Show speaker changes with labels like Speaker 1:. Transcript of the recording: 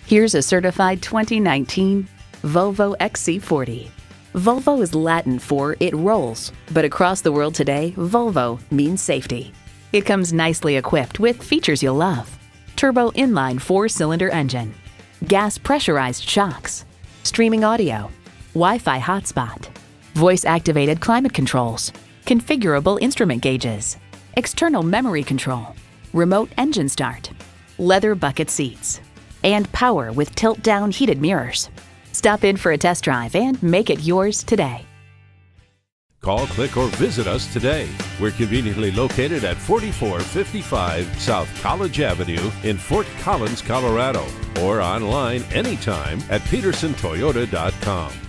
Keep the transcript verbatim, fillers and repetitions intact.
Speaker 1: Here's a certified twenty nineteen Volvo X C forty. Volvo is Latin for "it rolls," but across the world today, Volvo means safety. It comes nicely equipped with features you'll love: turbo inline four-cylinder engine, gas pressurized shocks, streaming audio, Wi-Fi hotspot, voice-activated climate controls, configurable instrument gauges, external memory control, remote engine start, leather bucket seats, and power with tilt-down heated mirrors. Stop in for a test drive and make it yours today.
Speaker 2: Call, click, or visit us today. We're conveniently located at forty-four fifty-five South College Avenue in Fort Collins, Colorado, or online anytime at peterson toyota dot com.